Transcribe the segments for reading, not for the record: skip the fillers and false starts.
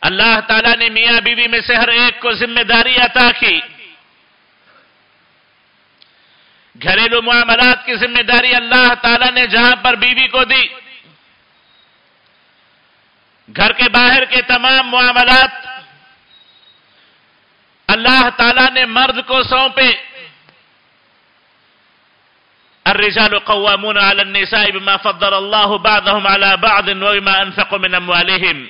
اللہ تعالیٰ نے میاں بیوی میں سے ہر ایک کو ذمہ داری عطا کی. گھریلو معاملات کی ذمہ داری اللہ تعالیٰ نے جہاں پر بیوی کو دی، گھر کے باہر کے تمام معاملات اللہ تعالیٰ نے مرد کو سونپے. الرجال قوامون على النساء بما فضل الله بعضهم على بعض وبما انفقوا من اموالهم.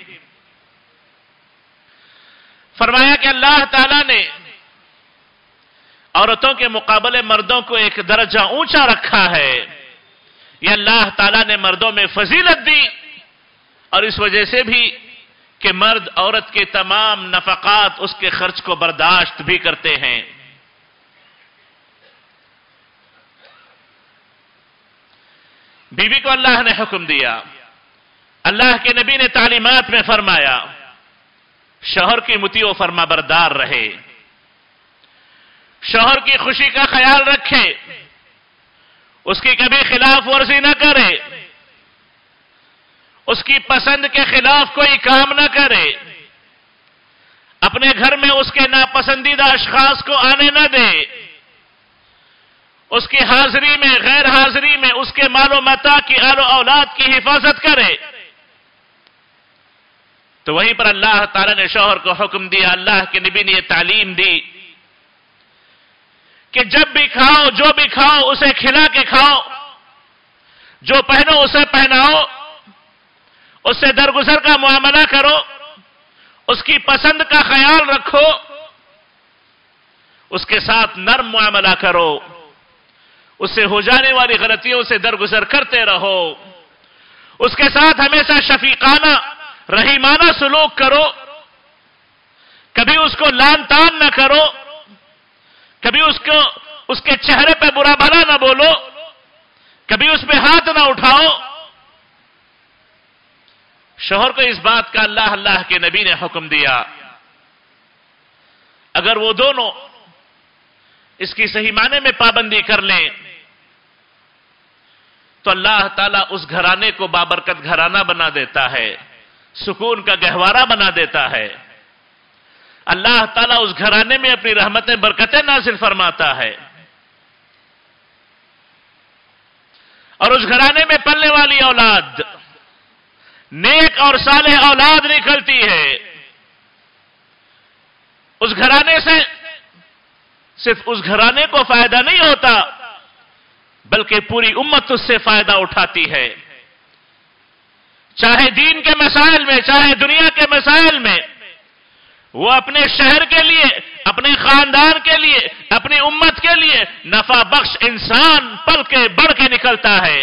فرمایا کہ اللہ تعالیٰ نے عورتوں کے مقابلے مردوں کو ایک درجہ اونچا رکھا ہے. یہ اللہ تعالیٰ نے مردوں میں فضیلت دی، اور اس وجہ سے بھی کہ مرد عورت کے تمام نفقات اس کے خرچ کو برداشت بھی کرتے ہیں. بیوی کو اللہ نے حکم دیا، اللہ کے نبی نے تعلیمات میں فرمایا شوہر کی مطیع و فرما بردار رہے، شوہر کی خوشی کا خیال رکھے، اس کی کبھی خلاف ورزی نہ کرے، اس کی پسند کے خلاف کوئی کام نہ کرے، اپنے گھر میں اس کے ناپسندیدہ اشخاص کو آنے نہ دے، اس کی حاضری میں غیر حاضری میں اس کے مال و متاع کی آل و اولاد کی حفاظت کرے. تو وہیں پر اللہ تعالیٰ نے شوہر کو حکم دیا، اللہ کے نبی نے یہ تعلیم دی کہ جب بھی کھاؤ، جو بھی کھاؤ اسے کھلا کے کھاؤ، جو پہنو اسے پہناؤ، اس سے درگزر کا معاملہ کرو، اس کی پسند کا خیال رکھو، اس کے ساتھ نرم معاملہ کرو، اس سے ہو جانے والی غلطیوں سے درگزر کرتے رہو، اس کے ساتھ ہمیشہ شفیقانہ رحیمانہ سلوک کرو، کبھی اس کو لان تان نہ کرو، کبھی اس کے چہرے پہ برا بھلا نہ بولو، کبھی اس پہ ہاتھ نہ اٹھاؤ. شوہر کو اس بات کا اللہ کے نبی نے حکم دیا. اگر وہ دونوں اس کی صحیح معنی میں پابندی کر لیں تو اللہ تعالیٰ اس گھرانے کو بابرکت گھرانہ بنا دیتا ہے، سکون کا گہوارہ بنا دیتا ہے. اللہ تعالیٰ اس گھرانے میں اپنی رحمتیں برکتیں نازل فرماتا ہے، اور اس گھرانے میں پلنے والی اولاد نیک اور صالح اولاد نکلتی ہے. اس گھرانے سے صرف اس گھرانے کو فائدہ نہیں ہوتا بلکہ پوری امت اس سے فائدہ اٹھاتی ہے، چاہے دین کے مسائل میں، چاہے دنیا کے مسائل میں. وہ اپنے شہر کے لیے، اپنے خاندان کے لیے، اپنی امت کے لیے نفع بخش انسان پل کے بڑھ کے نکلتا ہے.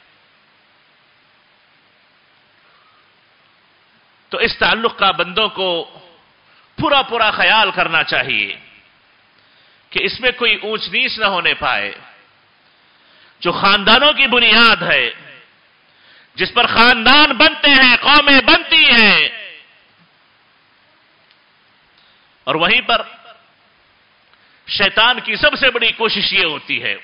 تو اس تعلق کا بندوں کو پورا خیال کرنا چاہیے کہ اس میں کوئی اونچ نیچ نہ ہونے پائے. جو خاندانوں کی بنیاد ہے، جس پر خاندان بنتے ہیں، قومیں بنتی ہیں، اور وہیں پر شیطان کی سب سے بڑی کوشش یہ ہوتی ہے،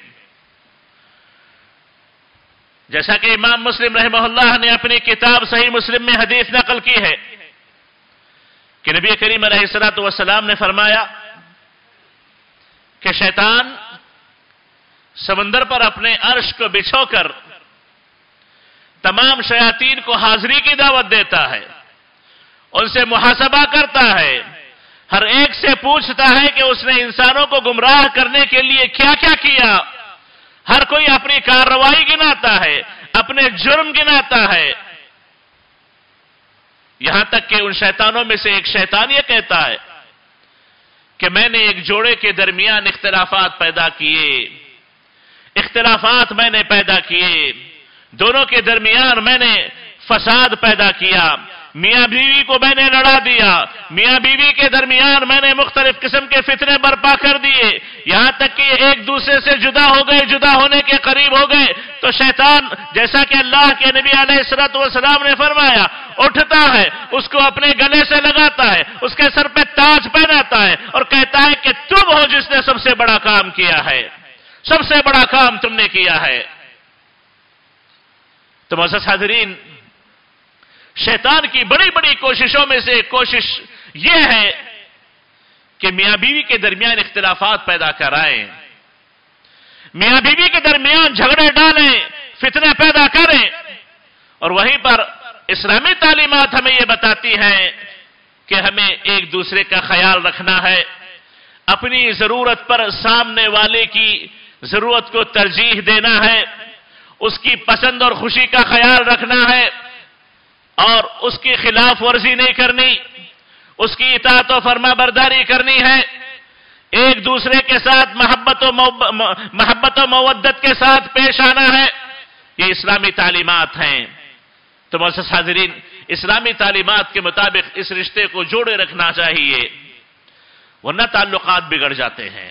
جیسا کہ امام مسلم رحمہ اللہ نے اپنی کتاب صحیح مسلم میں حدیث نقل کی ہے کہ نبی کریم علیہ الصلوۃ والسلام نے فرمایا کہ شیطان سمندر پر اپنے عرش کو بچھو کر تمام شیاطین کو حاضری کی دعوت دیتا ہے، ان سے محاسبہ کرتا ہے، ہر ایک سے پوچھتا ہے کہ اس نے انسانوں کو گمراہ کرنے کے لیے کیا کیا کیا. ہر کوئی اپنی کارروائی گناتا ہے، اپنے جرم گناتا ہے، یہاں تک کہ ان شیطانوں میں سے ایک شیطان یہ کہتا ہے کہ میں نے ایک جوڑے کے درمیان اختلافات پیدا کیے، اختلافات میں نے پیدا کیے، دونوں کے درمیان میں نے فساد پیدا کیا، میاں بیوی کو میں نے لڑا دیا، میاں بیوی کے درمیان میں نے مختلف قسم کے فتنے برپا کر دیے، یہاں تک کہ یہ ایک دوسرے سے جدا ہو گئے، جدا ہونے کے قریب ہو گئے. تو شیطان جیسا کہ اللہ کے نبی علیہ الصلوۃ والسلام نے فرمایا اٹھتا ہے، اس کو اپنے گلے سے لگاتا ہے، اس کے سر پہ تاج پہناتا ہے اور کہتا ہے کہ تم ہو جس نے سب سے بڑا کام کیا ہے، سب سے بڑا کام تم نے کیا ہے. تو معزز حاضرین، शैतान की बड़ी बड़ी कोशिशों में से एक कोशिश यह है कि मियां बीवी के दरमियान इख्तिलाफात पैदा कराएं, मियां बीवी के दरमियान झगड़े डालें, फितने पैदा करें। और वहीं पर इस्लामी तालीमात हमें यह बताती हैं कि हमें एक दूसरे का ख्याल रखना है, अपनी जरूरत पर सामने वाले की जरूरत को तरजीह देना है, उसकी पसंद और खुशी का ख्याल रखना है और उसकी खिलाफ वर्जी नहीं करनी, उसकी इताअत और फरमाबरदारी करनी है। एक दूसरे के साथ मोहब्बत और मवद्दत के साथ पेश आना है। ये इस्लामी तालीमात हैं। तो मोअज़्ज़ज़ हाज़िरीन, इस्लामी तालीमात के मुताबिक इस रिश्ते को जोड़े रखना चाहिए, वरना ताल्लुकात बिगड़ जाते हैं,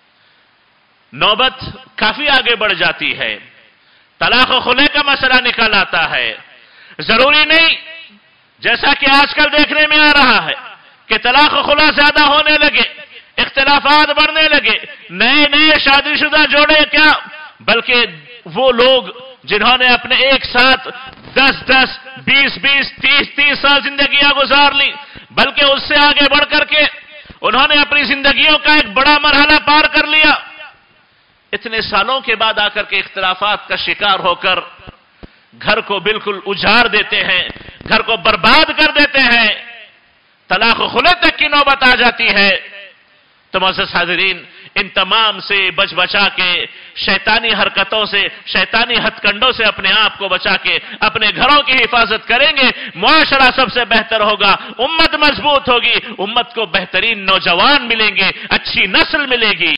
नौबत काफी आगे बढ़ जाती है, तलाक और खुले का मसला निकल आता है। जरूरी नहीं, जैसा कि आजकल देखने में आ रहा है कि तलाक और खुला ज्यादा होने लगे, इख्तिलाफात बढ़ने लगे, नए नए शादीशुदा जोड़े क्या, बल्कि वो लोग जिन्होंने अपने एक साथ 10-10, 20-20, 30-30 साल जिंदगियां गुजार ली, बल्कि उससे आगे बढ़ करके उन्होंने अपनी जिंदगियों का एक बड़ा मरहला पार कर लिया, इतने सालों के बाद आकर के इख्तिलाफात का शिकार होकर घर को बिल्कुल उजाड़ देते हैं, घर को बर्बाद कर देते हैं, तलाक खुले तक की नौबत आ जाती है। तो मोअज़्ज़ज़ हाज़िरीन, इन तमाम से बचा के, शैतानी हरकतों से, शैतानी हथकंडों से अपने आप को बचा के अपने घरों की हिफाजत करेंगे, मुआशरा सबसे बेहतर होगा, उम्मत मजबूत होगी, उम्मत को बेहतरीन नौजवान मिलेंगे, अच्छी नस्ल मिलेगी।